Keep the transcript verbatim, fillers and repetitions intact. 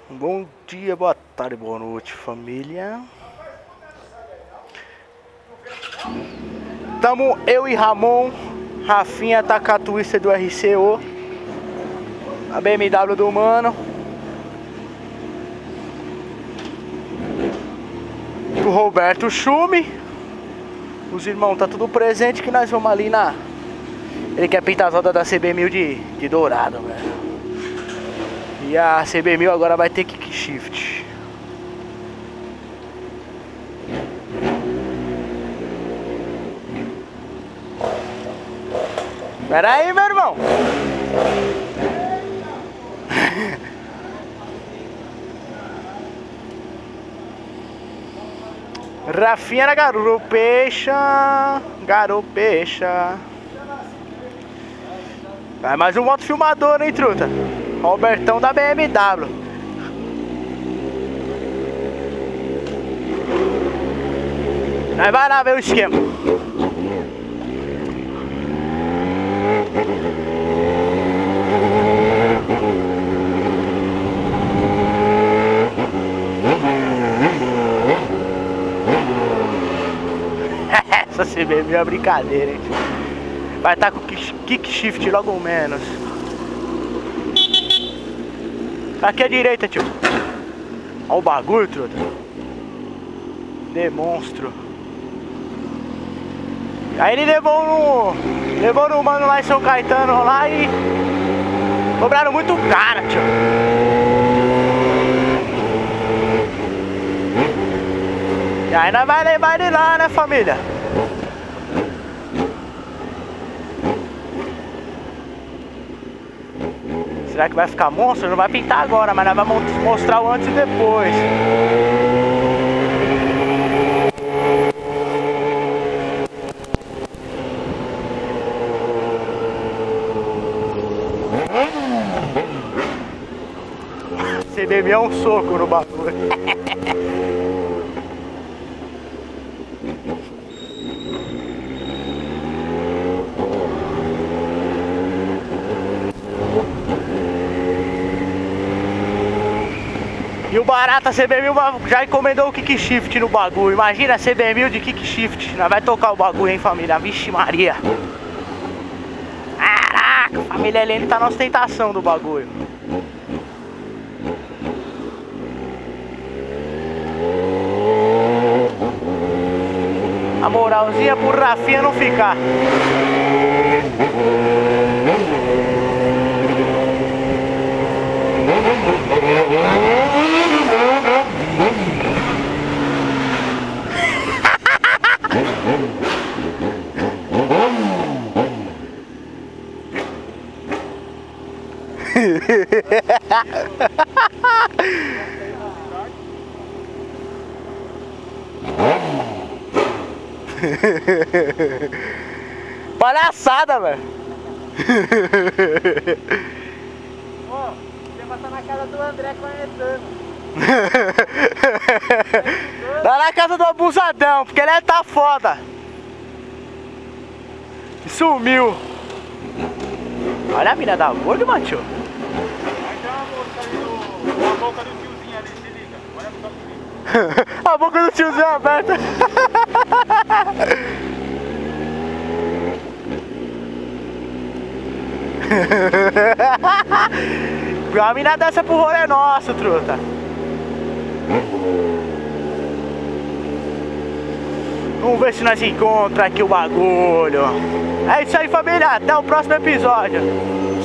Bom dia, boa tarde, boa noite, família. Tamo eu e Ramon. Rafinha tá com a Twister do R C O, a B M W do mano. O Roberto Chume. Os irmãos tá tudo presente, que nós vamos ali na... Ele quer pintar as rodas da C B mil de, de dourado, velho. E a C B mil agora vai ter kick shift. Pera aí, meu irmão. Rafinha na garupecha. Garupecha. Vai mais um moto filmador, hein, truta? Robertão da B M W. Aí vai lá ver o esquema. Essa C B mil é brincadeira, hein? Vai estar com kick shift logo menos. Aqui à direita, tio. Olha o bagulho, truta. Demonstro. Aí ele levou no... Levou no mano lá em São Caetano lá e... Cobraram muito caro, tio. E aí nós vai levar ele lá, né, família? Será que vai ficar monstro? Não vai pintar agora, mas nós vamos mostrar o antes e depois. C B M é um soco no bagulho. E o barato, a C B mil já encomendou o kick shift no bagulho. Imagina a C B mil de kick shift. Nós vai tocar o bagulho, hein, família? Vixe Maria. Caraca, a família Helene tá na ostentação do bagulho. A moralzinha pro Rafinha não ficar. Palhaçada, velho. Ó, você passar na casa do André conhecendo. Lá na casa do abusadão, porque ele tá foda. Sumiu. Olha a mina da gordo, macho. Aí tem uma moça ali no... na boca do tiozinho ali, se liga. Olha só que lindo. A boca do tiozinho aberta. A mina dessa pro rolê nosso, truta. Vamos ver se nós encontramos aqui o bagulho. É isso aí, família. Até o próximo episódio.